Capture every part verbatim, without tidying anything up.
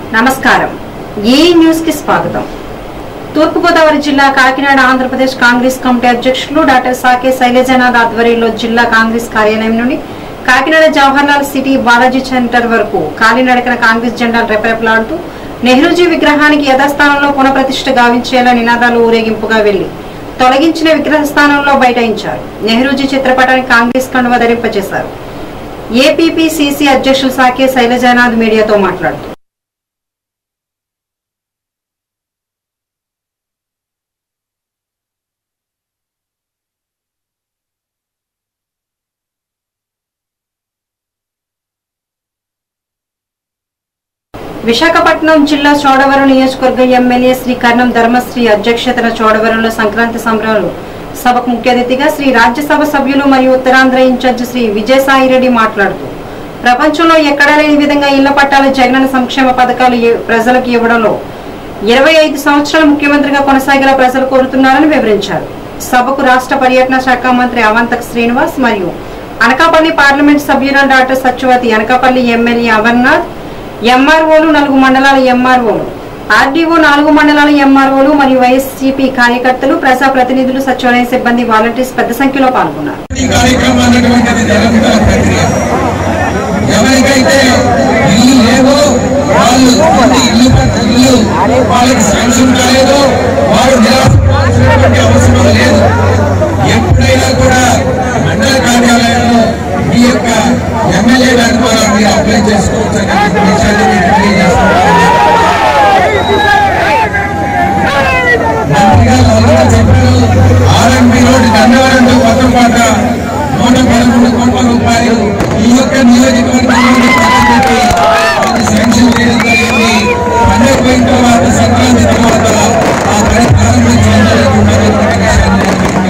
నమస్కారం ఏ న్యూస్ కి స్వాగతం తూర్పు గోదావరి జిల్లా కాకినాడ ఆంధ్రప్రదేశ్ కాంగ్రెస్ కమిటీ అధ్యక్షులు డాక్టర్ సాకే శైలజనాథ్ ఆధ్వర్యంలో జిల్లా కాంగ్రెస్ కార్యాలయం నుండి కాకినాడ జవహర్లాల్ సిటీ బాలాజీ సెంటర్ వరకు కాలినడకన కాంగ్రెస్ జెండాలు రెపరెపలాడుతూ నెహ్రూజీ విగ్రహానికి యథాస్థానంలో పునఃప్రతిష్ఠ గావించేలా నినాదాలు ఊరేగింపుగా వెళ్లి తొలగించిన విగ్రహ స్థానంలో బైఠాయించారు. నెహ్రూజీ చిత్రపటానికి కాంగ్రెస్ కండువా ధరింపజేశారు. ఏపీపీసీసీ అధ్యక్షులు సాకే శైలజనాథ్ మీడియాతో మాట్లాడుతూ విశాఖపట్నం జిల్లా చోడవరం నియోజకవర్గ ఎమ్మెల్యే శ్రీ కర్ణం ధర్మశ్రీ అధ్యక్షతన చోడవరంలో సంక్రాంతి సంబరాలు సభకు ముఖ్య అతిథిగా శ్రీ రాజ్యసభ సభ్యులు మరియు ఉత్తరాంధ్ర ఇన్ఛార్జ్ శ్రీ విజయసాయిరెడ్డి మాట్లాడుతూ ప్రపంచంలో ఎక్కడా లేని విధంగా ఇళ్ల పట్టాల జగనన్న సంక్షేమ పథకాలు ప్రజలకు ఇవ్వడంలో ఇరవై ఐదు సంవత్సరాల ముఖ్యమంత్రిగా కొనసాగేలా ప్రజలు కోరుతున్నారని వివరించారు. సభకు రాష్ట్ర పర్యటన శాఖ మంత్రి అవంతక్ శ్రీనివాస్ మరియు అనకాపల్లి పార్లమెంట్ సభ్యురాలు డాక్టర్ సత్యవతి, అనకాపల్లి ఎమ్మెల్యే అమర్నాథ్, ఎంఆర్ఓలు నాలుగు మండలాల ఎంఆర్ఓలు, ఆర్డీఓ నాలుగు మండలాల ఎంఆర్ఓలు మరియు వైఎస్సీపీ కార్యకర్తలు, ప్రజా ప్రతినిధులు, సచివాలయ సిబ్బంది, వాలంటీర్స్ పెద్ద సంఖ్యలో పాల్గొన్నారు. ఎప్పుడైనా కూడా మండల కార్యాలయంలో మీ యొక్క ఎమ్మెల్యే గారి ద్వారా మీరు అప్లై చేసుకోవచ్చు అనే విషయాన్ని మీకు తెలియజేస్తున్నాను. మంత్రి గారు చెప్పారు, ఆర్ఎంపీ రోడ్డు గన్నవరంలో కొత్త పాట నూట పదకొండు కోట్ల రూపాయలు ఈ యొక్క నియోజకవర్గంలో పెట్టి శాంక్షన్ చేయడం జరిగింది. పండుగ పోయిన తర్వాత సంక్రాంతి తర్వాత ఆ పని ప్రారంభించడం జరుగుతున్నటువంటి విషయాన్ని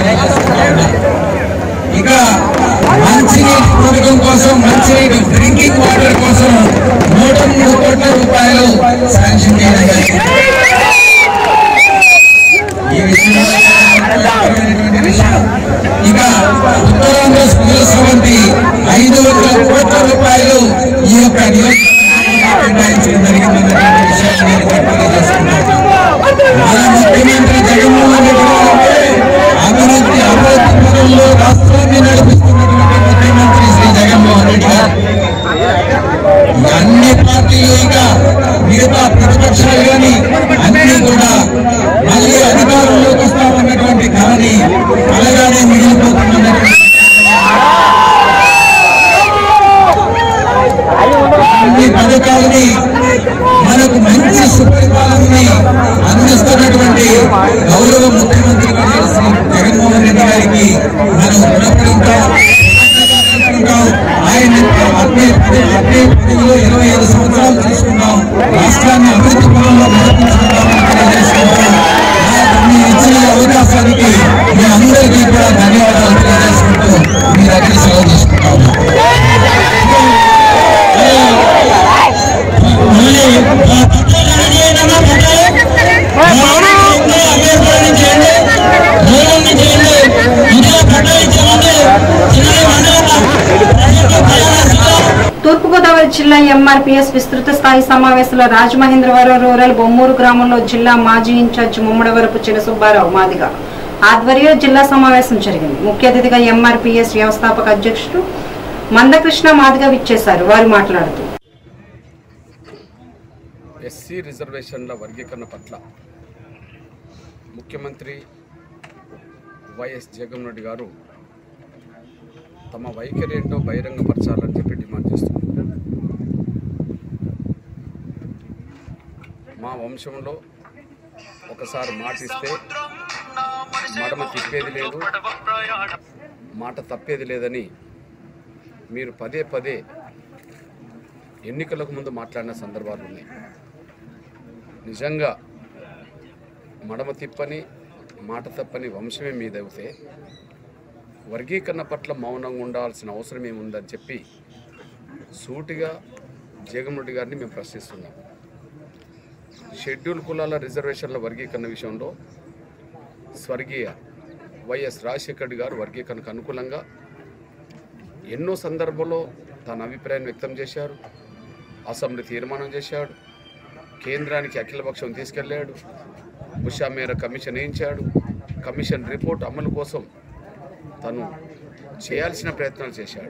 ఇక మంచినీటి పథకం కోసం, మంచినీటి డ్రింకింగ్ వాటర్ కోసం నూట మూడు కోట్ల రూపాయలు శాంక్షన్ చేయడం జరిగింది. ఈ విషయంలో ఇక ఉత్తరాంధ్ర స్కూల్ సమితి ఐదు వందల కోట్ల రూపాయలు ఈ యొక్క కేటాయించడం జరిగిందన్నటువంటి విషయాన్ని నేను తెలియజేస్తున్నాను. మన ముఖ్యమంత్రి జగన్మోహన్ రెడ్డి గారు అభివృద్ధి అభివృద్ధి పనుల్లో రాష్ట్రాన్ని నడిపిస్తున్నటువంటి ముఖ్యమంత్రి శ్రీ జగన్మోహన్ రెడ్డి గారు అన్ని పార్టీలు ఇక మిగతా ప్రతిపక్షాలు కానీ అన్ని కూడా మళ్ళీ అధికారంలోకి వస్తామన్నటువంటి కళని కలగానే మిగిలిపోతున్నటువంటి పథకాలని మనకు మంచి సుపరిపాలనని అందిస్తున్నటువంటి గౌరవ ముఖ్యమంత్రి శ్రీ జగన్మోహన్ రెడ్డి గారికి మనం రుణపడి ఉంటాం. ఆయన అదే అదే పదవిలో ఇరవై ఐదు సంవత్సరాలు తీసుకున్నాం. రాష్ట్రాన్ని అభివృద్ధి పనుల్లో నడిపించుకుంటామని తెలియజేసుకుంటాం. మీరు ఇచ్చిన అవకాశానికి మీ అందరికీ కూడా ధన్యవాదాలు తెలియజేసుకుంటూ మీ దగ్గర సెలవు తీసుకుంటాము. తూర్పుగోదావరి జిల్లా ఎంఆర్పీఎస్ విస్తృత స్థాయి సమావేశంలో రాజమహేంద్రవరం రూరల్ బొమ్మూరు గ్రామంలో జిల్లా మాజీ ఇన్ఛార్జ్ ముమ్మడవరపు చిన్న సుబ్బారావు మాదిగ ఆధ్వర్యంలో జిల్లా సమావేశం జరిగింది. ముఖ్య అతిథిగా ఎంఆర్పీఎస్ వ్యవస్థాపక అధ్యక్షుడు మందకృష్ణ మాదిగ విచ్చేశారు. వారు మాట్లాడుతూ ఎస్సీ రిజర్వేషన్ల వర్గీకరణ పట్ల ముఖ్యమంత్రి వైఎస్ జగన్మోహన్ రెడ్డి గారు తమ వైఖరి ఏంటో బహిరంగపరచాలని చెప్పి డిమాండ్ చేస్తున్నారు. మా వంశంలో ఒకసారి మాట ఇస్తే మడమ తిప్పేది లేదు, మాట తప్పేది లేదని మీరు పదే పదే ఎన్నికలకు ముందు మాట్లాడిన సందర్భాలు ఉన్నాయి. నిజంగా మడమ తిప్పని మాట తప్పని వంశమే మీదవుతే వర్గీకరణ పట్ల మౌనంగా ఉండాల్సిన అవసరం ఏముందని చెప్పి సూటిగా జగన్మోహన్ రెడ్డి గారిని మేము ప్రశ్నిస్తున్నాం. షెడ్యూల్ కులాల రిజర్వేషన్ల వర్గీకరణ విషయంలో స్వర్గీయ వైఎస్ రాజశేఖర రెడ్డి గారు వర్గీకరణకు అనుకూలంగా ఎన్నో సందర్భాల్లో తన అభిప్రాయాన్ని వ్యక్తం చేశారు. అసెంబ్లీ తీర్మానం చేశాడు. కేంద్రానికి అఖిలపక్షం తీసుకెళ్ళాడు, ఉషా మేర కమిషన్ వేయించాడు. కమిషన్ రిపోర్ట్ అమలు కోసం తను చేయాల్సిన ప్రయత్నాలు చేశాడు.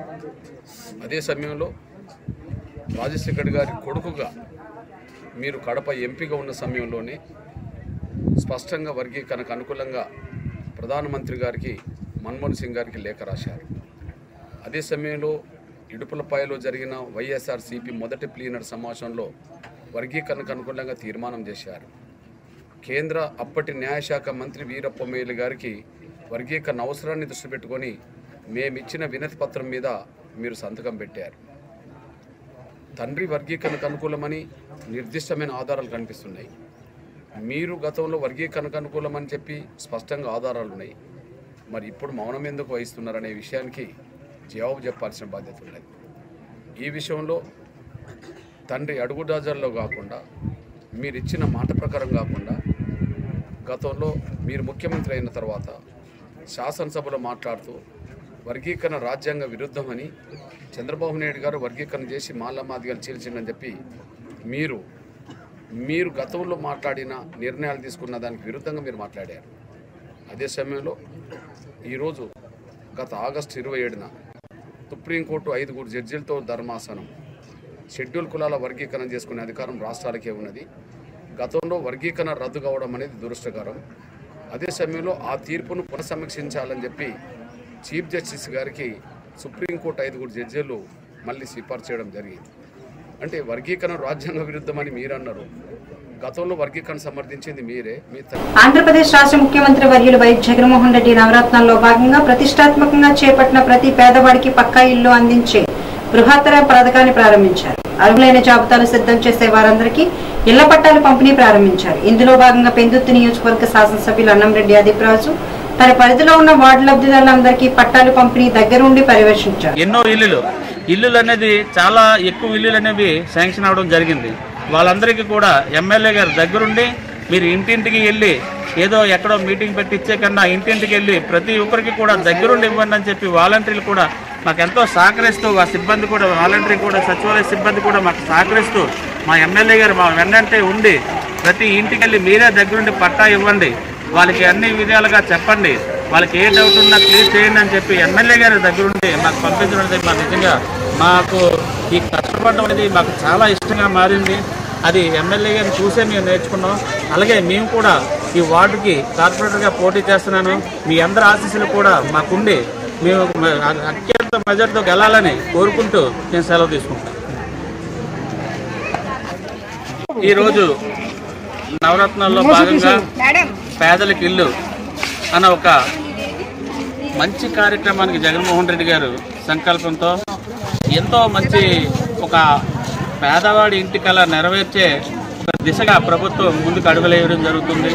అదే సమయంలో రాజశేఖర్ గారి కొడుకుగా మీరు కడప ఎంపీగా ఉన్న సమయంలోనే స్పష్టంగా వర్గీకరణకు అనుకూలంగా ప్రధానమంత్రి గారికి మన్మోహన్ సింగ్ గారికి లేఖ రాశారు. అదే సమయంలో ఇడుపులపాయలో జరిగిన వైఎస్ఆర్సీపీ మొదటి ప్లీనర్ సమావేశంలో వర్గీకరణకు అనుకూలంగా తీర్మానం చేశారు. కేంద్ర అప్పటి న్యాయశాఖ మంత్రి వీరప్ప మొయిలీ గారికి వర్గీకరణ అవసరాన్ని దృష్టి పెట్టుకొని మేమిచ్చిన వినతి పత్రం మీద మీరు సంతకం పెట్టారు. తండ్రి వర్గీకరణకు అనుకూలమని నిర్దిష్టమైన ఆధారాలు కనిపిస్తున్నాయి. మీరు గతంలో వర్గీకరణకు అనుకూలమని చెప్పి స్పష్టంగా ఆధారాలు ఉన్నాయి. మరి ఇప్పుడు మౌనం ఎందుకు వహిస్తున్నారనే విషయానికి జవాబు చెప్పాల్సిన బాధ్యత ఉన్నది. ఈ విషయంలో తండ్రి అడుగుదాజల్లో కాకుండా మీరు ఇచ్చిన మాట ప్రకారం కాకుండా గతంలో మీరు ముఖ్యమంత్రి అయిన తర్వాత శాసనసభలో మాట్లాడుతూ వర్గీకరణ రాజ్యాంగ విరుద్ధమని చంద్రబాబు నాయుడు గారు వర్గీకరణ చేసి మాలమాదిగలు చీల్చిందని చెప్పి మీరు మీరు గతంలో మాట్లాడిన నిర్ణయాలు తీసుకున్న దానికి విరుద్ధంగా మీరు మాట్లాడారు. అదే సమయంలో ఈరోజు గత ఆగస్టు ఇరవై ఏడున సుప్రీంకోర్టు ఐదుగురు జడ్జీలతో ధర్మాసనం షెడ్యూల్ కులాల వర్గీకరణ చేసుకునే అధికారం రాష్ట్రాలకే ఉన్నది. గతంలో వర్గీకరణ రద్దు కావడం అనేది దురదృష్టకరం. అదే సమయంలో ఆ తీర్పును పునఃసమీక్షించాలని చెప్పి చీఫ్ జస్టిస్ గారికి సుప్రీంకోర్టు ఐదుగురు జడ్జీలు మళ్ళీ సిఫార్సు చేయడం జరిగింది. అంటే వర్గీకరణ రాజ్యాంగ విరుద్ధమని మీరు అన్నారు. గతంలో వర్గీకరణ సమర్థించింది మీరే. మీ ఆంధ్రప్రదేశ్ రాష్ట్ర ముఖ్యమంత్రి వర్యులు వైఎస్ జగన్మోహన్ రెడ్డి నవరత్నాల్లో భాగంగా ప్రతిష్టాత్మకంగా చేపట్టిన ప్రతి పేదవాడికి పక్కా ఇల్లు అందించే బృహత్తర పథకాన్ని ప్రారంభించారు. అర్హులైన జాబితాలు సిద్ధం చేసే వారందరికీ ఇళ్ల పట్టాలు పంపిణీ ప్రారంభించారు. ఇందులో భాగంగా పెందుర్తి నియోజకవర్గ శాసనసభ్యులు అన్నంరెడ్డి అదిప్రాజు తన పరిధిలో ఉన్న వార్డు లబ్ధిదారులందరికీ పట్టాలు పంపిణీ దగ్గరుండి పర్యవేక్షించారు. ఎన్నో ఇల్లులు ఇల్లులు అనేది చాలా ఎక్కువ ఇల్లులు అనేవి శాంక్షన్ అవడం జరిగింది. వాళ్ళందరికీ కూడా ఎమ్మెల్యే గారు దగ్గరుండి మీరు ఇంటింటికి వెళ్ళి ఏదో ఎక్కడో మీటింగ్ పెట్టి ఇచ్చే కన్నా ఇంటింటికి వెళ్ళి ప్రతి ఒక్కరికి కూడా దగ్గరుండి ఇవ్వండి అని చెప్పి వాలంటీర్లు కూడా మాకు ఎంతో సహకరిస్తూ ఆ సిబ్బంది కూడా వాలంటీర్ కూడా సచివాలయ సిబ్బంది కూడా మాకు సహకరిస్తూ మా ఎమ్మెల్యే గారు మా వెన్నంటే ఉండి ప్రతి ఇంటికి వెళ్ళి మీరే దగ్గరుండి పట్టా ఇవ్వండి, వాళ్ళకి అన్ని విధాలుగా చెప్పండి, వాళ్ళకి ఏ డౌట్ ఉన్నా క్లియర్ చేయండి అని చెప్పి ఎమ్మెల్యే గారి దగ్గరుండి మాకు పంపించడం అనేది మాకు నిజంగా మాకు ఈ కష్టపడడం అనేది మాకు చాలా ఇష్టంగా మారింది. అది ఎమ్మెల్యే గారిని చూసే మేము నేర్చుకున్నాం. అలాగే మేము కూడా ఈ వార్డుకి కార్పొరేటర్గా పోటీ చేస్తున్నాను. మీ అందరి ఆశీస్సులు కూడా మాకుండి మేము అత్యంత మెజార్టీతో గెలాలని కోరుకుంటూ నేను సెలవు తీసుకుంటాను. ఈరోజు నవరత్నాల్లో భాగంగా పేదలకు ఇల్లు అన్న ఒక మంచి కార్యక్రమానికి జగన్మోహన్ రెడ్డి గారు సంకల్పంతో ఎంతో మంచి ఒక పేదవాడి ఇంటి కళ నెరవేర్చే ఒక దిశగా ప్రభుత్వం ముందుకు అడుగులేయడం జరుగుతుంది.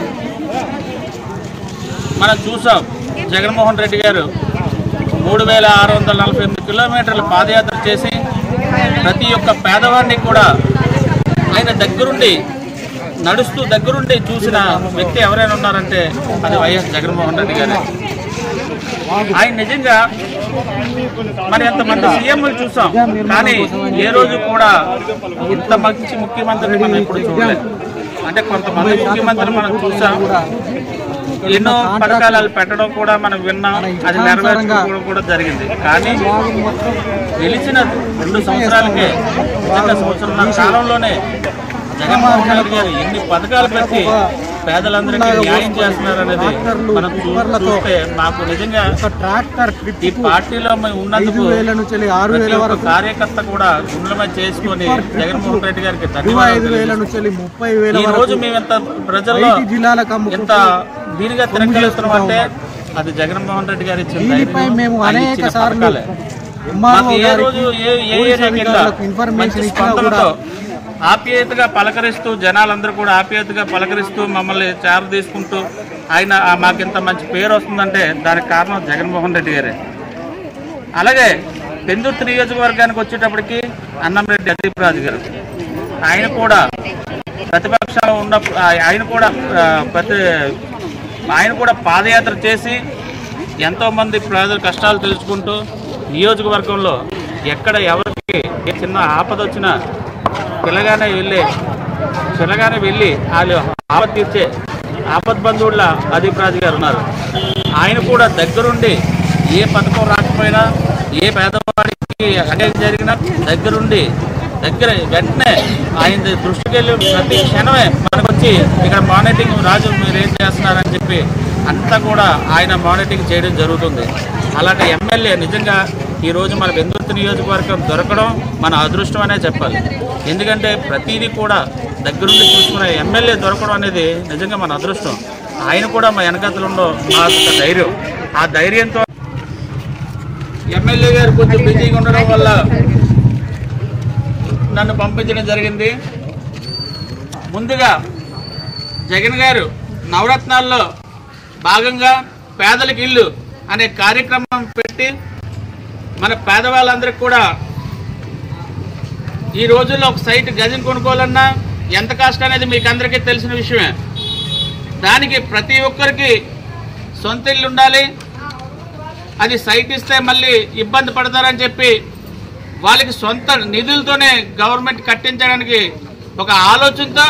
మనం చూసాం జగన్మోహన్ రెడ్డి గారు మూడు వేల ఆరు వందల నలభై ఎనిమిది కిలోమీటర్ల పాదయాత్ర చేసి ప్రతి ఒక్క పేదవాడిని కూడా ఆయన దగ్గరుండి నడుస్తూ దగ్గరుండి చూసిన వ్యక్తి ఎవరైనా ఉన్నారంటే అది వైఎస్ జగన్మోహన్ రెడ్డి గారే. ఆయన నిజంగా మరి ఎంతమంది సీఎంలు చూసాం, కానీ ఏ రోజు కూడా ఇంత మంచి ముఖ్యమంత్రిని మనం ఇప్పుడు చూడలేదు. అంటే కొంతమంది ముఖ్యమంత్రులు మనం చూసాం, ఎన్నో పథకాలు పెట్టడం కూడా మనం విన్నాం, అది నెరవేర్చుకోవడం కూడా జరిగింది. కానీ గెలిచిన రెండు సంవత్సరాలకే చిన్న సంవత్సరం కాలంలోనే జగన్మోహన్ రెడ్డి గారు ఎన్ని పథకాలు పెట్టి పేదలందరికీ న్యాయం చేస్తున్నారు అనేది మనం చూస్తే మాకు నిజంగా ఈ పార్టీలో మేము ఉన్నందుకు ప్రతి కార్యకర్త కూడా గుండెలమై చేసుకొని జగన్మోహన్ రెడ్డి గారికి ధన్యవాదాలు. ఈ రోజు మేము ఎంత ప్రజల్లో ఎంత దీనిగా తిరగలుగుతున్నాం అంటే అది జగన్మోహన్ రెడ్డి గారి ఇచ్చిన పథకాలే. మాకు ఏ రోజు ఏ ఏరియా మంచి స్పందనతో ఆప్యాయతగా పలకరిస్తూ జనాలందరూ కూడా ఆప్యాయతగా పలకరిస్తూ మమ్మల్ని చేర తీసుకుంటూ ఆయన మాకింత మంచి పేరు వస్తుందంటే దానికి కారణం జగన్మోహన్ రెడ్డి గారే. అలాగే పెందుర్తి నియోజకవర్గానికి వచ్చేటప్పటికి అన్నంరెడ్డి అదిప్రాజు గారు ఆయన కూడా ప్రతిపక్షంలో ఉన్నప్పుడు ఆయన కూడా ప్రతి ఆయన కూడా పాదయాత్ర చేసి ఎంతోమంది ప్రజల కష్టాలు తెలుసుకుంటూ నియోజకవర్గంలో ఎక్కడ ఎవరికి చిన్న ఆపద వచ్చినా పిల్లగానే వెళ్ళి చిన్నగానే వెళ్ళి వాళ్ళు ఆపద తీర్చే ఆపద్ బంధువుల అదీప్ రాజు గారు ఉన్నారు. ఆయన కూడా దగ్గరుండి ఏ పథకం రాకపోయినా ఏ పేదవాడికి అన్యాయం జరిగినా దగ్గరుండి దగ్గర వెంటనే ఆయన దృష్టికి వెళ్ళి ప్రతి క్షణమే మనకు వచ్చి ఇక్కడ మానిటరింగ్ రాజు మీరు ఏం చేస్తున్నారని చెప్పి అంతా కూడా ఆయన మానిటరింగ్ చేయడం జరుగుతుంది. అలాంటి ఎమ్మెల్యే నిజంగా ఈరోజు మన వెందుర్తి నియోజకవర్గం దొరకడం మన అదృష్టం అనే చెప్పాలి. ఎందుకంటే ప్రతిదీ కూడా దగ్గరుండి చూసుకునే ఎమ్మెల్యే దొరకడం అనేది నిజంగా మన అదృష్టం. ఆయన కూడా మా వెనకతలో మా ధైర్యం, ఆ ధైర్యంతో ఎమ్మెల్యే గారు కొంచెం బిజీగా ఉండడం వల్ల నన్ను పంపించడం జరిగింది. ముందుగా జగన్ గారు నవరత్నాల్లో భాగంగా పేదలకు ఇల్లు అనే కార్యక్రమం పెట్టి మన పేదవాళ్ళందరికీ కూడా ఈ రోజుల్లో ఒక సైట్ గజం కొనుక్కోవాలన్నా ఎంత కష్టం అనేది మీకు అందరికీ తెలిసిన విషయమే. దానికి ప్రతి ఒక్కరికి సొంత ఇల్లు ఉండాలి, అది సైట్ ఇస్తే మళ్ళీ ఇబ్బంది పడతారని చెప్పి వాళ్ళకి సొంత నిధులతోనే గవర్నమెంట్ కట్టించడానికి ఒక ఆలోచనతో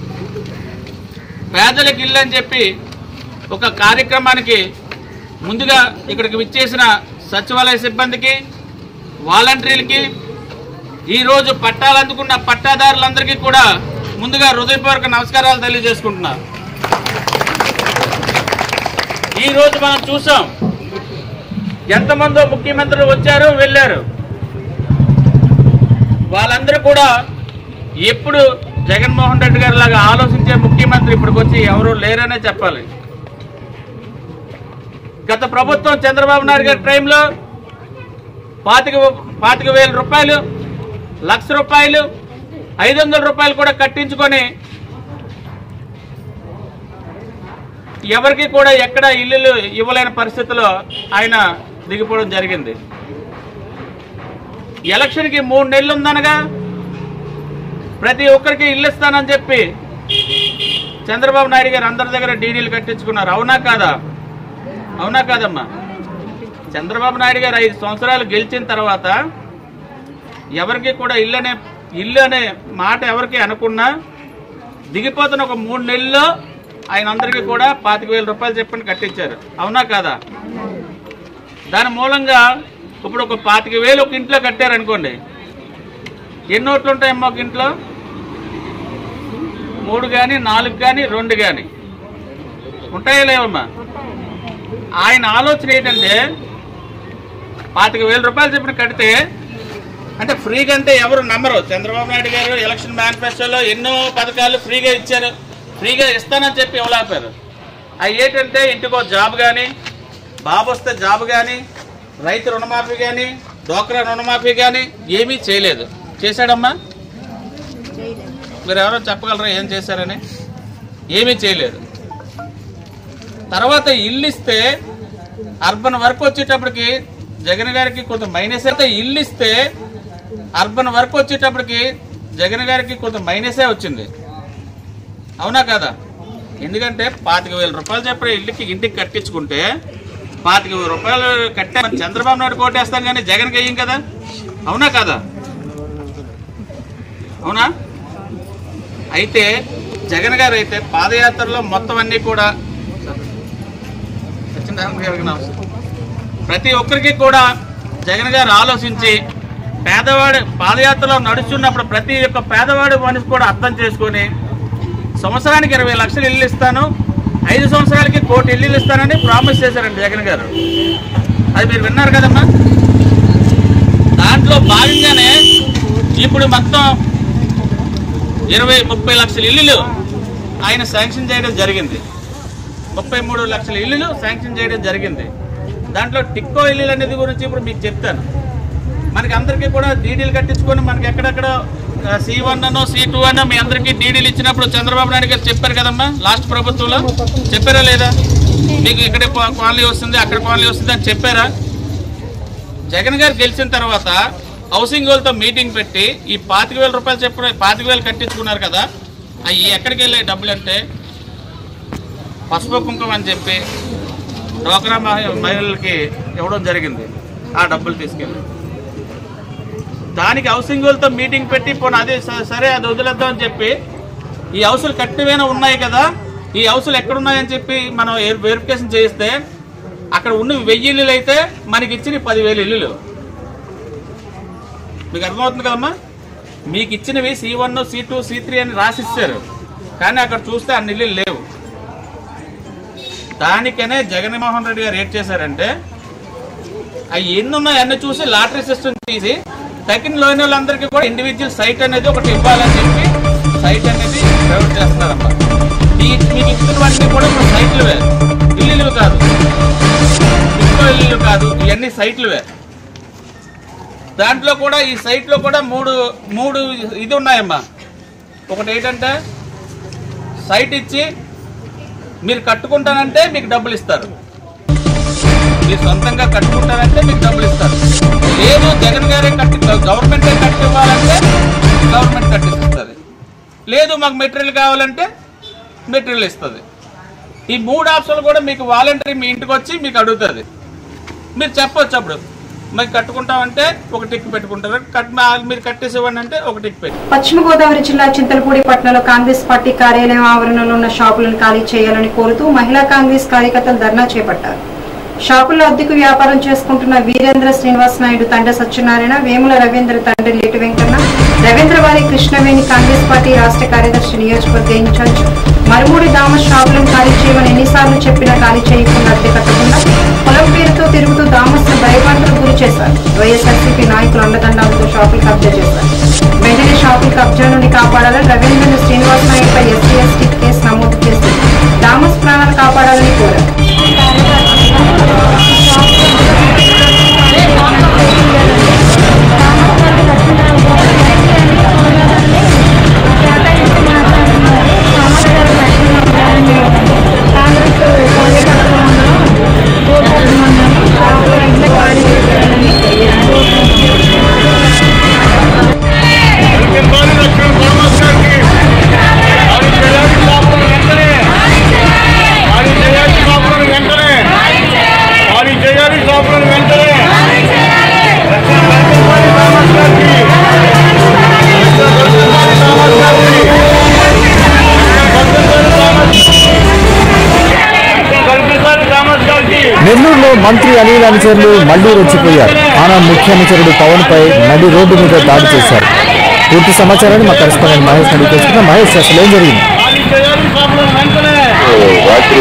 పేదలకు ఇల్లు అని చెప్పి ఒక కార్యక్రమానికి ముందుగా ఇక్కడికి విచ్చేసిన సచివాలయ సిబ్బందికి, వాలంటీర్లకి, ఈరోజు పట్టాలు అందుకున్న పట్టాదారులందరికీ కూడా ముందుగా హృదయపూర్వక నమస్కారాలు తెలియజేసుకుంటున్నా. ఈరోజు మనం చూసాం ఎంతమందో ముఖ్యమంత్రులు వచ్చారు వెళ్ళారు. వాళ్ళందరూ కూడా ఎప్పుడు జగన్మోహన్ రెడ్డి గారి లాగా ఆలోచించే ముఖ్యమంత్రి ఇప్పటికొచ్చి ఎవరూ లేరనే చెప్పాలి. గత ప్రభుత్వం చంద్రబాబు నాయుడు గారి టైంలో పాతిక పాతిక వేల రూపాయలు, లక్ష రూపాయలు, ఐదు వందల రూపాయలు కూడా కట్టించుకొని ఎవరికి కూడా ఎక్కడ ఇల్లులు ఇవ్వలేని పరిస్థితిలో ఆయన దిగిపోవడం జరిగింది. ఎలక్షన్కి మూడు నెలలు ఉందనగా ప్రతి ఒక్కరికి ఇల్లు ఇస్తానని చెప్పి చంద్రబాబు నాయుడు గారు అందరి దగ్గర డీడీలు కట్టించుకున్నారు. అవునా కాదా? అవునా కాదమ్మా? చంద్రబాబు నాయుడు గారు ఐదు సంవత్సరాలు గెలిచిన తర్వాత ఎవరికి కూడా ఇల్లు అనే ఇల్లు అనే మాట ఎవరికి అనుకున్నా దిగిపోతున్న ఒక మూడు నెలల్లో ఆయన అందరికీ కూడా పాతిక వేల రూపాయలు చెప్పని కట్టించారు. అవునా కాదా? దాని మూలంగా ఇప్పుడు ఒక పాతిక వేలు ఒక ఇంట్లో కట్టారనుకోండి, ఎన్ని ఓట్లు ఉంటాయమ్మా ఒక ఇంట్లో? మూడు కానీ నాలుగు కానీ రెండు కానీ ఉంటాయా లేవమ్మా? ఆయన ఆలోచన ఏంటంటే పాతిక వేల రూపాయలు చెప్పిన కడితే అంటే ఫ్రీగా అంటే ఎవరు నమ్మరు. చంద్రబాబు నాయుడు గారు ఎలక్షన్ మేనిఫెస్టోలో ఎన్నో పథకాలు ఫ్రీగా ఇచ్చారు, ఫ్రీగా ఇస్తానని చెప్పి ఇవ్వలేపారు. అవి ఏంటంటే ఇంటికో జాబ్ కానీ, బాబు వస్తే జాబ్ కానీ, రైతు రుణమాఫీ కానీ, డోక్రా రుణమాఫీ కానీ ఏమీ చేయలేదు. చేశాడమ్మా? మీరు ఎవరో చెప్పగలరా ఏం చేశారని? ఏమీ చేయలేదు. తర్వాత ఇల్లు ఇస్తే అర్బన్ వర్క్ వచ్చేటప్పటికి జగన్ గారికి కొంత మైనస్ అయితే, ఇల్లు ఇస్తే అర్బన్ వర్క్ వచ్చేటప్పటికి జగన్ గారికి కొంత మైనసే వచ్చింది. అవునా కదా? ఎందుకంటే పాతిక వేల రూపాయలు చెప్పిన ఇల్లుకి ఇంటికి కట్టించుకుంటే పాతిక వేల రూపాయలు కట్టే చంద్రబాబు నాయుడు కోటేస్తాం కానీ జగన్కి వేయం కదా? అవునా కదా? అవునా? అయితే జగన్ గారు అయితే పాదయాత్రలో మొత్తం అన్నీ కూడా ప్రతి ఒక్కరికి కూడా జగన్ గారు ఆలోచించి పేదవాడు పాదయాత్రలో నడుస్తున్నప్పుడు ప్రతి ఒక్క పేదవాడి మనిషి కూడా అర్థం చేసుకొని సంవత్సరానికి ఇరవై లక్షలు ఇల్లు ఇస్తాను, ఐదు సంవత్సరాలకి కోటి ఇల్లు ఇస్తానని ప్రామిస్ చేశారండి జగన్ గారు. అది మీరు విన్నారు కదమ్మా? దాంట్లో భాగంగానే ఇప్పుడు మొత్తం ఇరవై ముప్పై లక్షల ఇల్లులు ఆయన శాంక్షన్ చేయడం జరిగింది. ముప్పై మూడు లక్షల ఇల్లులు శాంక్షన్ చేయడం జరిగింది. దాంట్లో టిక్కో ఇల్లులు అనేది గురించి ఇప్పుడు మీకు చెప్తాను. మనకి అందరికీ కూడా డీడీలు కట్టించుకొని మనకి ఎక్కడెక్కడ సి వన్ అనో సి టూ అనో మీ అందరికీ డీడీలు ఇచ్చినప్పుడు చంద్రబాబు నాయుడు గారు చెప్పారు కదమ్మా లాస్ట్ ప్రభుత్వంలో? చెప్పారా లేదా? మీకు ఇక్కడే కాలనీ వస్తుంది, అక్కడ కాలనీ వస్తుంది అని చెప్పారా? జగన్ గారు గెలిచిన తర్వాత హౌసింగ్ వాళ్ళతో మీటింగ్ పెట్టి ఈ పాతిక వేల రూపాయలు చెప్పిన పాతిక వేలు కట్టించుకున్నారు కదా, అవి ఎక్కడికి వెళ్ళాయి డబ్బులు అంటే పసుపు కుంకుమ అని చెప్పి డోక్రా మహిళలకి ఇవ్వడం జరిగింది. ఆ డబ్బులు తీసుకెళ్ళి దానికి హౌసింగ్ వాళ్ళతో మీటింగ్ పెట్టి పోనీ అదే సరే అది వదిలేద్దాం అని చెప్పి ఈ హౌసులు కట్టివేనా ఉన్నాయి కదా, ఈ హౌసులు ఎక్కడున్నాయని చెప్పి మనం వెరిఫికేషన్ చేస్తే అక్కడ ఉన్న వెయ్యి ఇల్లులు అయితే మనకి ఇచ్చిన పదివేలు ఇల్లులు. మీకు అర్థమవుతుంది కదమ్మా? మీకు ఇచ్చినవి C one C two C three అని రాసిస్తారు, కానీ అక్కడ చూస్తే అన్ని ఇల్లులు లేవు. దానికనే జగన్మోహన్ రెడ్డి గారు ఏం చేశారంటే అవి ఎన్ని ఉన్నాయో అన్ని చూసి లాటరీ సిస్టమ్ తీసి తగిన లోని వాళ్ళందరికీ కూడా ఇండివిజువల్ సైట్ అనేది ఒకటి ఇవ్వాలని చెప్పి సైట్ అనేది ప్రైవేట్ చేస్తున్నారమ్మా. మీకు ఇచ్చినవన్నీ కూడా ఇప్పుడు సైట్లువే, ఇల్లులు కాదు, ఇంట్లో ఇల్లు కాదు, ఇవన్నీ సైట్లువే. దాంట్లో కూడా ఈ సైట్లో కూడా మూడు మూడు ఇది ఉన్నాయమ్మా. ఒకటి ఏంటంటే సైట్ ఇచ్చి మీరు కట్టుకుంటానంటే మీకు డబ్బులు ఇస్తారు, మీరు సొంతంగా కట్టుకుంటారంటే మీకు డబ్బులు ఇస్తారు. లేదు జగన్ గారే కట్టి గవర్నమెంటే కట్టివ్వాలంటే గవర్నమెంట్ కట్టిస్తుంది, లేదు మాకు మెటీరియల్ కావాలంటే మెటీరియల్ ఇస్తుంది. ఈ మూడు ఆప్షన్లు కూడా మీకు వాలంటరీ మీ ఇంటికి వచ్చి మీకు అడుగుతుంది. మీరు చెప్పొచ్చు అప్పుడు మరి కట్టుకుంటామంటే ఒక టిక్ పెట్టుకుంటారు, మీరు కట్టేసేవాడిని అంటే ఒక టిక్ పెట్టి. పశ్చిమ గోదావరి జిల్లా చింతలపూడి పట్టణంలో కాంగ్రెస్ పార్టీ కార్యాలయం ఆవరణలో ఉన్న షాపులను ఖాళీ చేయాలని కోరుతూ మహిళా కాంగ్రెస్ కార్యకర్తలు ధర్నా చేపట్టారు. షాపుల్లో అద్దెకు వ్యాపారం చేసుకుంటున్న వీరేంద్ర శ్రీనివాస్ నాయుడు, తండ్రి సత్యనారాయణ, వేముల రవీంద్ర తండ్రి లేటి వెంకన్న, రవీంద్రవారి కృష్ణవేణి కాంగ్రెస్ పార్టీ రాష్ట్ర కార్యదర్శి నియోజకవర్గ ఇన్ఛార్జ్ మరుమూడి దామ షాపులను ఖాళీ చేయమని ఎన్నిసార్లు చెప్పినా ఖాళీ చేయకుండా అద్దె కట్టకుండా పొలం పేరుతో తిరుగుతూ దామస్ను భయభ్రాంతులకు గురి చేశారు. వైఎస్ఆర్సీపీ నాయకులు అండదండాలతో షాపులు కబ్జా చేశారు. వెంటనే షాపుల కబ్జా నుండి కాపాడాలని రవీంద్ర శ్రీనివాస్ నాయుడుపై ఎస్సీ ఎస్టీ కేసు నమోదు చేసి దామస్ ప్రాణాలు కాపాడాలని కోరారు. నెల్లూరులో మంత్రి అనిల్ అనుచరులు మళ్లీ రెచ్చిపోయారు. ఆనా ముఖ్య అనుచరుడు పవన్ పై నడి రోడ్డు మీద దాడి చేశారు. పూర్తి సమాచారాన్ని మా కరెస్పాండెంట్ మహేష్ అడిగి తెలుసుకున్న మహేష్, అసలు ఏం జరిగింది? రాత్రి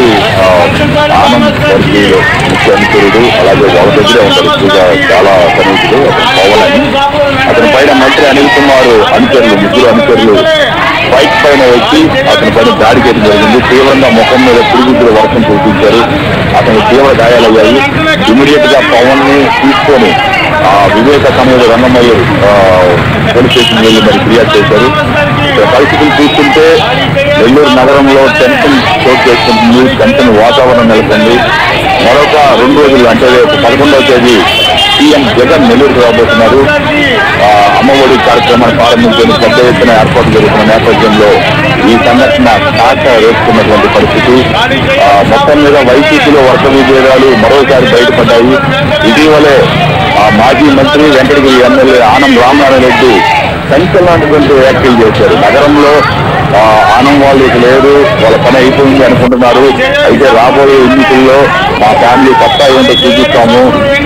ఆనంద్ వర్గీయులు ముఖ్య అనుచరుడు, అలాగే వాళ్ళ దగ్గరే ఉంటారు ఎక్కువగా చాలా సన్నిహితుడు పవన్ అని, అతని పైన మంత్రి అనిల్ కుమార్ అనుచరులు ముగ్గురు అనుచరులు బైక్ పైన వచ్చి అతని పైన దాడి చేయడం జరిగింది. తీవ్రంగా ముఖం మీద పిడుగులు వర్షం కురిపించారు. అతను తీవ్ర గాయాలయ్యాయి. ఇమీడియట్ గా పవన్ ని తీసుకొని ఆ వివేక సమయంలో రంగమయ్య పోలీస్ స్టేషన్ వెళ్ళి మరి ఫిర్యాదు చేశారు. పరిస్థితులు చూస్తుంటే నెల్లూరు నగరంలో టెన్షన్ చోటు చేసుకుంటుంది, టెన్షన్ వాతావరణం నెలకొంది. మరొక రెండు రోజులు అంటే రేపు పదకొండవ తేదీ సీఎం జగన్ నెల్లూరుకు రాబోతున్నారు. అమ్మఒడి కార్యక్రమాన్ని ప్రారంభించేందుకు పెద్ద ఎత్తున ఏర్పాటు జరుగుతున్న నేపథ్యంలో ఈ సంఘటన కాక వేసుకున్నటువంటి పరిస్థితి. మొత్తం మీద వైసీపీలో వర్గ విభేదాలు మరోసారి బయటపడ్డాయి. ఇటీవలే మాజీ మంత్రి వెంకటగిరి ఎమ్మెల్యే ఆనం రామనారాయణ రెడ్డి సంచలనటువంటి వ్యాఖ్యలు చేశారు. నగరంలో ఆనం వాళ్ళు ఇక లేదు, వాళ్ళ పని అయిపోయింది అనుకుంటున్నారు, అయితే రాబోయే ఎన్నికల్లో మా ఫ్యామిలీ పక్కా ఏంటో చూపిస్తాము,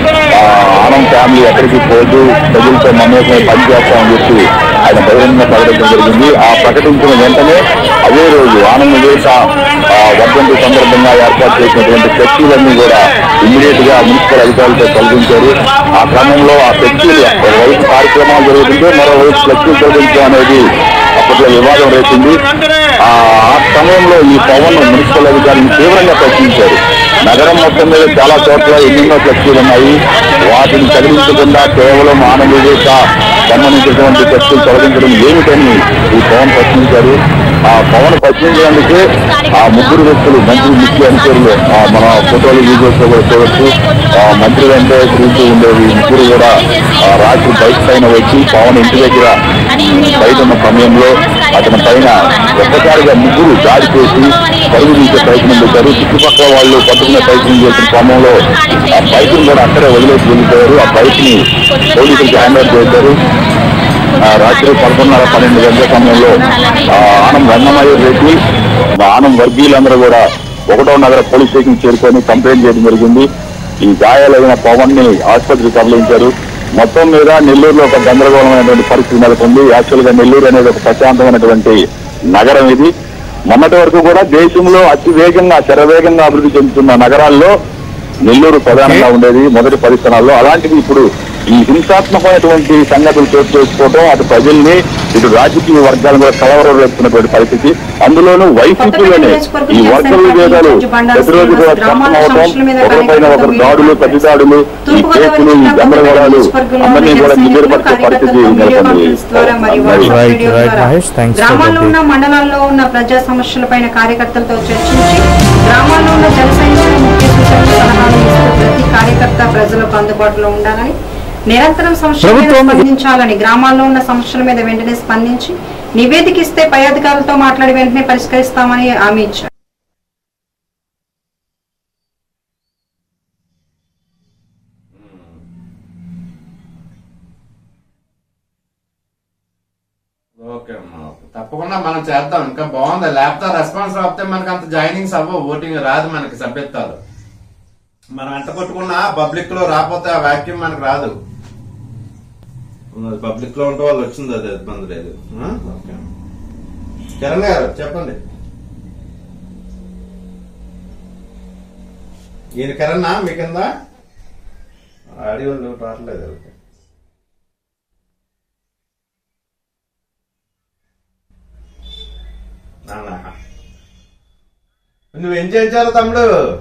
ఆనం ఫ్యామిలీ ఎక్కడికి పోదు, ప్రజలతో మమ్మల్ని పని చేస్తామని చెప్పి ఆయన బహిరంగంగా ప్రకటించడం జరిగింది. ఆ ప్రకటించిన వెంటనే అదే రోజు ఆనం వివేక వర్ధంతి సందర్భంగా ఏర్పాటు చేసినటువంటి ఫ్లెక్సీలన్నీ కూడా ఇమ్మీడియట్ గా మున్సిపల్ అధికారులతో తొలగించారు. ఆ క్రమంలో ఆ ఫ్లెక్సీలు ఒకవైపు కార్యక్రమాలు జరుగుతుంటే మరోవైపు ఫ్లెక్సీలు తొలగించడం అనేది అప్పట్లో వివాదం రేసింది. ఆ సమయంలో ఈ పవన్ మున్సిపల్ అధికారులను తీవ్రంగా ప్రశ్నించారు. నగరం మొత్తం మీద చాలా చోట్ల ఎన్నెన్నో ఫ్లెక్సీలు ఉన్నాయి, వాటిని తగిలించకుండా కేవలం ఆనం వివేక సంబంధించినటువంటి ఫ్లెక్సీలు తొలగించడం ఏమిటని ఈ పవన్ ప్రశ్నించారు. ఆ పవన్ ప్రశ్నించడానికి ఆ ముగ్గురు వ్యక్తులు మంత్రి ముఖ్య అనుచరులు మన ఫోటోలు వీడియోస్ కూడా చూడొచ్చు. మంత్రి వెంటే తిరుగుతూ ఉండేవి ముగ్గురు కూడా రాత్రి బైక్ పైన వచ్చి పవన్ ఇంటి దగ్గర బయట ఉన్న సమయంలో అతని పైన ఒక్కసారిగా ముగ్గురు దాడి చేసి పరుగు తీసే ప్రయత్నం చేశారు. చుట్టుపక్కల వాళ్ళు పట్టుకునే ప్రయత్నం చేసిన క్రమంలో ఆ బైక్ ని కూడా అక్కడే వదిలేసి వెళ్ళిపోయారు. ఆ బైక్ ని పోలీసులకు హ్యాండ్ ఓవర్ చేశారు. రాత్రి పదకొండున్నర పన్నెండు గంటల సమయంలో ఆనం రంగమయ్య రెడ్డి ఆనం వర్గీయులందరూ కూడా ఒకటో నగర పోలీస్ స్టేషన్ చేరుకొని కంప్లైంట్ చేయడం జరిగింది. ఈ గాయాలైన పవన్ ని ఆసుపత్రికి తరలించారు. మొత్తం మీద నెల్లూరులో ఒక గందరగోళమైనటువంటి పరిస్థితి నెలకొంది. యాక్చువల్ గా నెల్లూరు అనేది ఒక ప్రశాంతమైనటువంటి నగరం. ఇది మొన్నటి వరకు కూడా దేశంలో అతి వేగంగా శరవేగంగా అభివృద్ధి చెందుతున్న నగరాల్లో నెల్లూరు ప్రధానంగా ఉండేది మొదటి పది స్థానాల్లో. అలాంటిది ఇప్పుడు ఈ హింసాత్మకమైనటువంటి సంగతులు చోటు చేసుకోవడం అటు ప్రజల్ని ఇటు రాజకీయ వర్గాలను కూడా కలవరం రేపుతున్నటువంటి పరిస్థితి. అందులోనూ వైసీపీలోనే ఈ వర్గ విభేదాలు ప్రతిరోజు కూడా స్పష్టమవడం, ఒకరిపైన ఒకరు దాడులు, ప్రతి దాడులు, ఈ కేసులు, ఈ గందరగోళాలు అందరినీ కూడా నిద్రపరిచే పరిస్థితి నెలకొంది. గ్రామాల్లో ఉన్న మండలాల్లో ఉన్న ప్రజా సమస్యలపైన కార్యకర్తలతో చర్చించి గ్రామాల్లో ఉన్న జన సైనికులు ముఖ్య సూచనలు సలహాలు ఇస్తూ ప్రతి కార్యకర్త ప్రజలకు అందుబాటులో ఉండాలని, నిరంతరం సమస్యల మీద స్పందించాలని, గ్రామాల్లో ఉన్న సమస్యల మీద వెంటనే స్పందించి నివేదిక ఇస్తే పై అధికారులతో మాట్లాడి వెంటనే పరిష్కరిస్తామని హామీ ఇచ్చారు. ఓకే అమ్మా, తప్పకుండా మనం చేద్దాం. ఇంకా బాగుంది. లేకపోతే రెస్పాన్స్ రాకపోతే మనకి అంత జాయినింగ్స్ అవ్వ, ఓటింగ్ రాదు మనకి సభ్యత్వాలు. మనం ఎంత కొట్టుకున్నా పబ్లిక్ లో రాకపోతే ఆ వాక్యూమ్ మనకు రాదు. పబ్లిక్ లో ఉంటే వాళ్ళు వచ్చింది, అది ఇబ్బంది లేదు. చరణ్ గారు చెప్పండి. ఈయన కిరణ్ మీ కింద ఆడియో రావట్లేదు. నువ్వేం చేయించారు తమ్ముడు?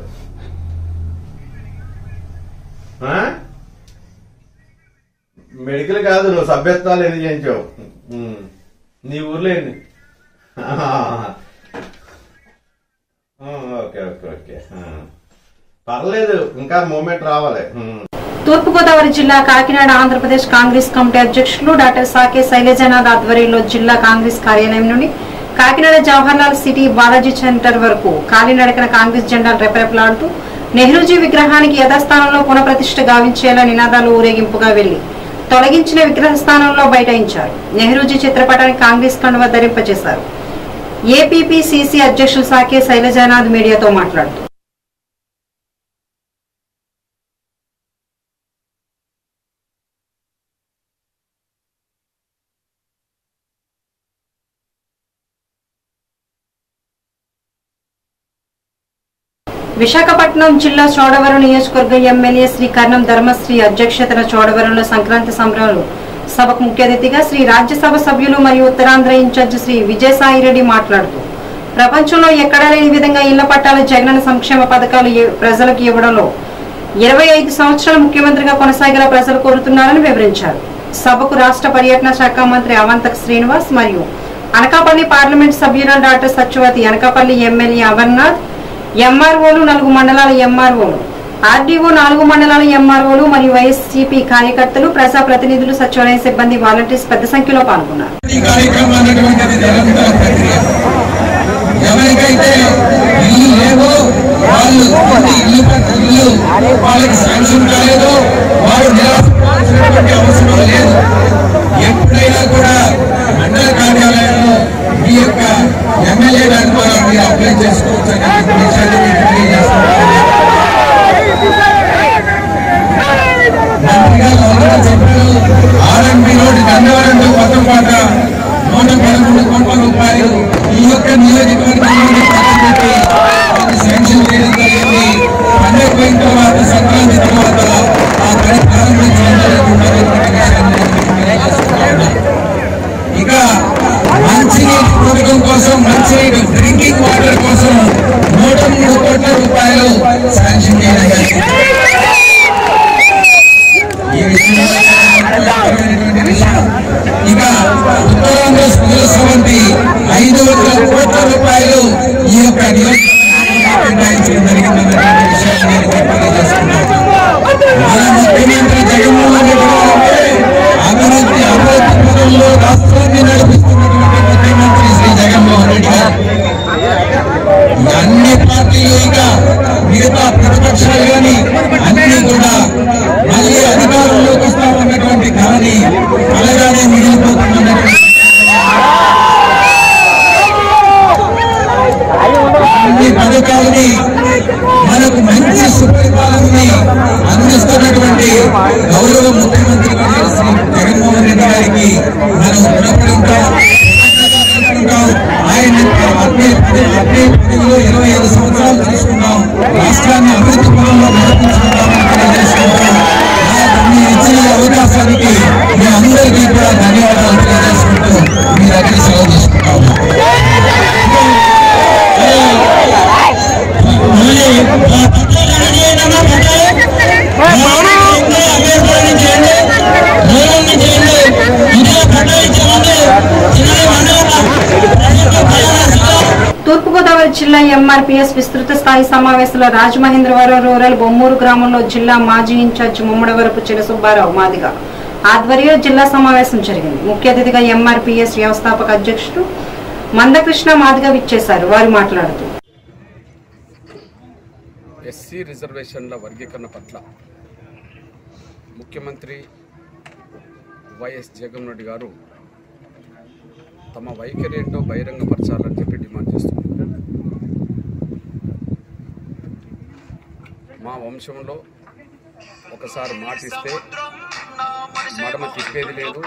మెడికల్ కాదు, నువ్వు సభ్యత్వాలు ఎన్ని చేయించావు నీ ఊర్లో ఎన్ని? ఓకే ఓకే ఓకే పర్లేదు, ఇంకా మూమెంట్ రావాలి. తూర్పుగోదావరి జిల్లా కాకినాడ ఆంధ్రప్రదేశ్ కాంగ్రెస్ కమిటీ అధ్యక్షులు డాక్టర్ సాకే శైలజనాథ్ ఆధ్వర్యంలో జిల్లా కాంగ్రెస్ కార్యాలయం నుండి కాకినాడ జవహర్లాల్ సిటీ బాలాజీ సెంటర్ వరకు కాలినడకన కాంగ్రెస్ జెండాలు రెపరెపలాడుతూ నెహ్రూజీ విగ్రహానికి యథాస్థానంలో పునఃప్రతిష్ఠ గావించేలా నినాదాలు ఊరేగింపుగా వెళ్లి తొలగించిన విగ్రహ స్థానంలో బైఠాయించారు. నెహ్రూజీ చిత్రపటానికి కాంగ్రెస్ కండువా ధరింపజేశారు. ఏపీపీసీసీ అధ్యక్షులు సాకే శైలజనాథ్ మీడియాతో మాట్లాడుతూ విశాఖపట్నం జిల్లా చోడవరం నియోజకవర్గ ఎమ్మెల్యే శ్రీ కర్ణం ధర్మశ్రీ అధ్యక్షతన చోడవరంలో సంక్రాంతి సంబరాలు సభకు ముఖ్య అతిథిగా శ్రీ రాజ్యసభ సభ్యులు మరియు ఉత్తరాంధ్ర ఇన్ఛార్జ్ శ్రీ విజయసాయిరెడ్డి మాట్లాడుతూ ప్రపంచంలో ఎక్కడా లేని విధంగా ఇళ్ల పట్టాలు జగనన్న సంక్షేమ పథకాలు ప్రజలకు ఇవ్వడంలో ఇరవై ఐదు సంవత్సరాల ముఖ్యమంత్రిగా కొనసాగేలా ప్రజలు కోరుతున్నారని వివరించారు. సభకు రాష్ట్ర పర్యటన శాఖ మంత్రి అవంతక్ శ్రీనివాస్ మరియు అనకాపల్లి పార్లమెంట్ సభ్యురాలు డాక్టర్ సత్యవతి, అనకాపల్లి ఎమ్మెల్యే అమర్నాథ్, ఎంఆర్ఓలు నాలుగు మండలాల ఎంఆర్ఓలు, ఆర్డీఓ నాలుగు మండలాల ఎంఆర్ఓలు మరియు వైఎస్సీపీ కార్యకర్తలు, ప్రజా ప్రతినిధులు, సచివాలయ సిబ్బంది, వాలంటీర్స్ పెద్ద సంఖ్యలో పాల్గొన్నారు. ఎవరికైతే ఇల్లు లేవో వాళ్ళు ఇల్లు ఇల్లు వాళ్ళకి శాంక్షన్ కాలేదో వారు నిరాశపడాల్సినటువంటి అవసరం లేదు. ఎప్పుడైనా కూడా మండల కార్యాలయంలో మీ యొక్క ఎమ్మెల్యే గారి ద్వారా మీరు అప్లై చేసుకోవచ్చు అనే విషయాన్ని మీకు తెలియజేస్తున్నారు. మంత్రి గారు ఆల్రెడీ చెప్పారు, ఆర్ఎంపీ రోడ్డు గన్నవరంలో మొత్తం పాట నూట పదమూడు కోట్ల రూపాయలు ఈ యొక్క నియోజకవర్గంలో ఖర్చు పెట్టి శాంక్షన్ చేయడం జరిగింది. పండుగ పోయిన తర్వాత సంక్రాంతి తర్వాత ఆ పని ప్రారంభించడం జరుగుతున్నటువంటి విషయాన్ని తెలియజేస్తున్నాను. ఇక మంచినీటి పథకం కోసం, మంచినీటి డ్రింకింగ్ వాటర్ కోసం నూట మూడు కోట్ల రూపాయలు శాంక్షన్ చేయడం జరిగింది. ఈ విషయంలో ఇక ఉత్తరాంధ్ర స్కూల్ సమితి ఐదు వందల కోట్ల రూపాయలు ఈ యొక్క కేటాయించడం జరిగిందన్నటువంటి విషయాన్ని నేను తెలియజేస్తున్నాను. మన ముఖ్యమంత్రి జగన్మోహన్ రెడ్డి గారు అభివృద్ధి అభివృద్ధి పనుల్లో రాష్ట్రాన్ని నడిపిస్తున్నటువంటి ముఖ్యమంత్రి శ్రీ జగన్మోహన్ రెడ్డి గారు అన్ని పార్టీలు ఇక మిగతా ప్రతిపక్షాలు కానీ అన్ని కూడా మళ్ళీ అధికారంలోకి వస్తామన్నటువంటి కానీ అలాగానే మిగిలిపోతున్నటువంటి అగ్ని అగ్ని పదవిలో ఇరవై ఐదు సంవత్సరాలు తీసుకున్నాం. రాష్ట్రాన్ని అభివృద్ధి పనుల్లో నడిపించుకుంటామని తెలియజేసుకుంటూ మీ ఇచ్చిన అవకాశానికి మీ అందరికీ కూడా ధన్యవాదాలు తెలియజేసుకుంటూ మీ దగ్గర సెలవు తీసుకుంటాము. తూర్పుగోదావరి జిల్లా ఎంఆర్పీఎస్ విస్తృత స్థాయి సమావేశంలో రాజమహేంద్రవరం రూరల్ బొమ్మూరు గ్రామంలో జిల్లా మాజీ ఇన్ఛార్జి ముమ్మడవరపు చినసుబ్బారావు మాదిగ ఆధ్వర్యంలో జిల్లా సమావేశం జరిగింది. ముఖ్య అతిథిగా ఎంఆర్పీఎస్ వ్యవస్థాపక అధ్యక్షుడు మందకృష్ణ మాదిగ విచ్చేశారు. వారు మాట్లాడుతూ ఎస్సీ రిజర్వేషన్ల వర్గీకరణ పట్ల ముఖ్యమంత్రి వైఎస్ జగన్ రెడ్డి గారు తమ వైఖరి ఏంటో బహిరంగపరచాలని చెప్పి డిమాండ్ చేస్తున్నారు. మా వంశంలో ఒకసారి మాట ఇస్తే మడమ తిప్పేది లేదు,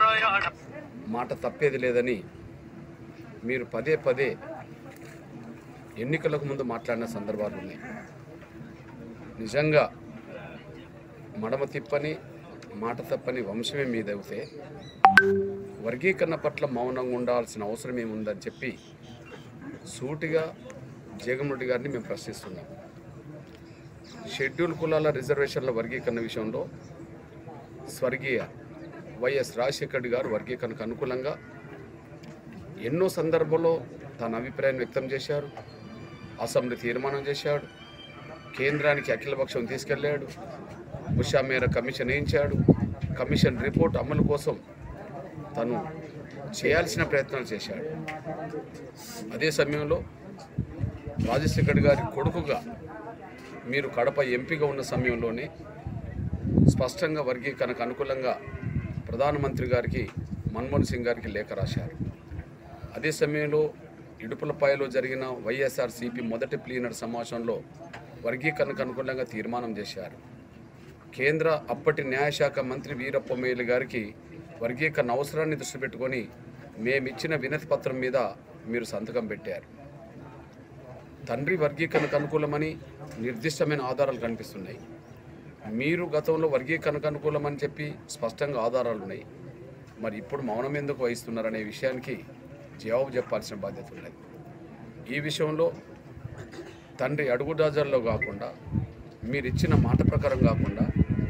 మాట తప్పేది లేదని మీరు పదే పదే ఎన్నికలకు ముందు మాట్లాడిన సందర్భాలు ఉన్నాయి. నిజంగా మడమ తిప్పని మాట తప్పని వంశమే మీద అవుతే వర్గీకరణ పట్ల మౌనంగా ఉండాల్సిన అవసరం ఏముందని చెప్పి సూటిగా జగన్ రెడ్డి గారిని మేము ప్రశ్నిస్తున్నాం. షెడ్యూల్ కులాల రిజర్వేషన్ల వర్గీకరణ విషయంలో స్వర్గీయ వైఎస్ రాజశేఖర రెడ్డి గారు వర్గీకరణకు అనుకూలంగా ఎన్నో సందర్భాల్లో తన అభిప్రాయాన్ని వ్యక్తం చేశారు. అసెంబ్లీ తీర్మానం చేశాడు, కేంద్రానికి అఖిలపక్షం తీసుకెళ్లాడు, ఉషా మేర కమిషన్ వేయించాడు. కమిషన్ రిపోర్ట్ అమలు కోసం తను చేయాల్సిన ప్రయత్నాలు చేశాడు. అదే సమయంలో రాజశేఖర్ గారి కొడుకుగా మీరు కడప ఎంపీగా ఉన్న సమయంలోనే స్పష్టంగా వర్గీకరణకు అనుకూలంగా ప్రధానమంత్రి గారికి మన్మోహన్ సింగ్ గారికి లేఖ రాశారు. అదే సమయంలో ఇడుపులపాయలో జరిగిన వైఎస్ఆర్సీపీ మొదటి ప్లీనర్ సమావేశంలో వర్గీకరణకు అనుకూలంగా తీర్మానం చేశారు. కేంద్ర అప్పటి న్యాయశాఖ మంత్రి వీరప్ప మొయిలీ గారికి వర్గీకరణ అవసరాన్ని దృష్టి పెట్టుకొని మేమిచ్చిన వినతి పత్రం మీద మీరు సంతకం పెట్టారు. తండ్రి వర్గీకరణకు అనుకూలమని నిర్దిష్టమైన ఆధారాలు కనిపిస్తున్నాయి. మీరు గతంలో వర్గీకరణకు అనుకూలమని చెప్పి స్పష్టంగా ఆధారాలు ఉన్నాయి. మరి ఇప్పుడు మౌనం ఎందుకు వహిస్తున్నారనే విషయానికి జవాబు చెప్పాల్సిన బాధ్యత ఉన్నది. ఈ విషయంలో తండ్రి అడుగుదాజల్లో కాకుండా మీరు ఇచ్చిన మాట ప్రకారం కాకుండా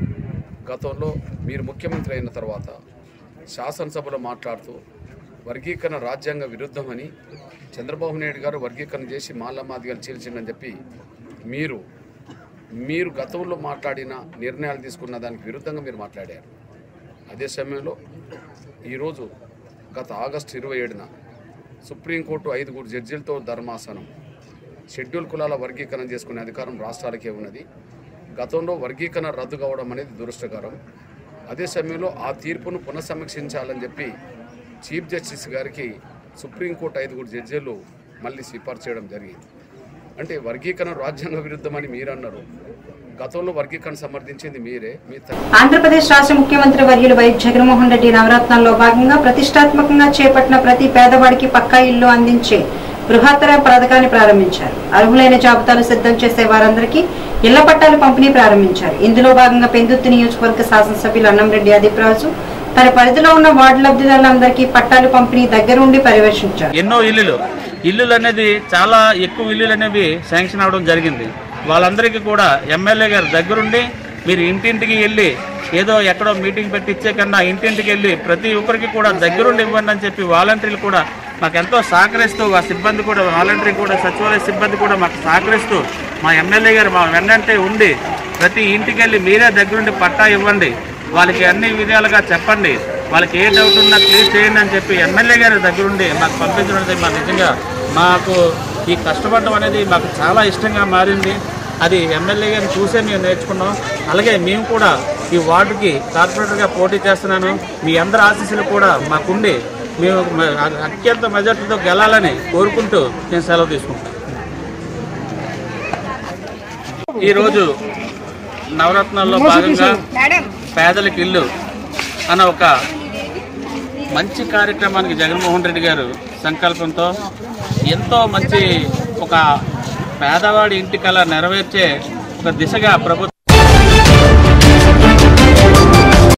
గతంలో మీరు ముఖ్యమంత్రి అయిన తర్వాత శాసనసభలో మాట్లాడుతూ వర్గీకరణ రాజ్యాంగ విరుద్ధమని చంద్రబాబు నాయుడు గారు వర్గీకరణ చేసి మాల మాదిగలు చీల్చిందని చెప్పి మీరు మీరు గతంలో మాట్లాడిన నిర్ణయాలు తీసుకున్న దానికి విరుద్ధంగా మీరు మాట్లాడారు. అదే సమయంలో ఈరోజు గత ఆగస్టు ఇరవై ఏడున సుప్రీంకోర్టు ఐదుగురు జడ్జీలతో ధర్మాసనం షెడ్యూల్ కులాల వర్గీకరణ చేసుకునే అధికారం రాష్ట్రాలకే ఉన్నది. గతంలో వర్గీకరణ రద్దు కావడం అనేది దురదృష్టకరం. అదే సమయంలో ఆ తీర్పును పునఃసమీక్షించాలని చెప్పి చీఫ్ జస్టిస్ గారికి సుప్రీంకోర్టు ఐదుగురు జడ్జీలు మళ్ళీ సిఫార్సు చేయడం జరిగింది. అంటే వర్గీకరణ రాజ్యాంగ విరుద్ధమని మీరు అన్నారు. గతంలో వర్గీకరణ సమర్థించింది మీరే. మీ ఆంధ్రప్రదేశ్ రాష్ట్ర ముఖ్యమంత్రి వర్యులు వైఎస్ జగన్మోహన్ రెడ్డి నవరత్నాల్లో భాగంగా ప్రతిష్టాత్మకంగా చేపట్టిన ప్రతి పేదవాడికి పక్కా ఇల్లు అందించే బృహత్తర పథకాన్ని ప్రారంభించారు. అర్హులైన జాబితాలు సిద్ధం చేసే వారందరికీ ఇళ్ల పట్టాలు పంపిణీ ప్రారంభించారు. ఇందులో భాగంగా పెందుర్తి నియోజకవర్గ శాసనసభ్యులు అన్నంరెడ్డి అదిప్రాజు తన పరిధిలో ఉన్న వార్డు లబ్ధిదారులందరికీ పట్టాలు పంపిణీ దగ్గరుండి పర్యవేక్షించారు. ఎన్నో ఇల్లులు ఇల్లులు అనేది చాలా ఎక్కువ ఇల్లులు అనేవి శాంక్షన్ అవడం జరిగింది. వాళ్ళందరికీ కూడా ఎమ్మెల్యే గారు దగ్గరుండి మీరు ఇంటింటికి వెళ్ళి ఏదో ఎక్కడో మీటింగ్ పెట్టి ఇచ్చే కన్నా ఇంటింటికి వెళ్ళి ప్రతి ఒక్కరికి కూడా దగ్గరుండి ఇవ్వండి అని చెప్పి వాలంటీర్లు కూడా మాకు ఎంతో సహకరిస్తూ ఆ సిబ్బంది కూడా వాలంటీర్ కూడా సచివాలయ సిబ్బంది కూడా మాకు సహకరిస్తూ మా ఎమ్మెల్యే గారు మా వెన్నంటే ఉండి ప్రతి ఇంటికి వెళ్ళి మీరే దగ్గరుండి పట్టా ఇవ్వండి, వాళ్ళకి అన్ని విధాలుగా చెప్పండి, వాళ్ళకి ఏ డౌట్ ఉన్నా క్లియర్ చేయండి అని చెప్పి ఎమ్మెల్యే గారి దగ్గరుండి మాకు పంపించడం అనేది మాకు నిజంగా మాకు ఈ కష్టపడడం అనేది మాకు చాలా ఇష్టంగా మారింది. అది ఎమ్మెల్యే గారిని చూసే మేము నేర్చుకున్నాం. అలాగే మేము కూడా ఈ వార్డుకి కార్పొరేటర్గా పోటీ చేస్తున్నాను. మీ అందరి ఆశీస్సులు కూడా మాకుండి మేము అత్యంత మెజార్టీతో గెలాలని కోరుకుంటూ నేను సెలవు తీసుకుంటాను. ఈరోజు నవరత్నాల్లో భాగంగా పేదలకు ఇల్లు అన్న ఒక మంచి కార్యక్రమానికి జగన్మోహన్ రెడ్డి గారు సంకల్పంతో ఎంతో మంచి ఒక పేదవాడి ఇంటి కళ నెరవేర్చే ఒక దిశగా ప్రభుత్వం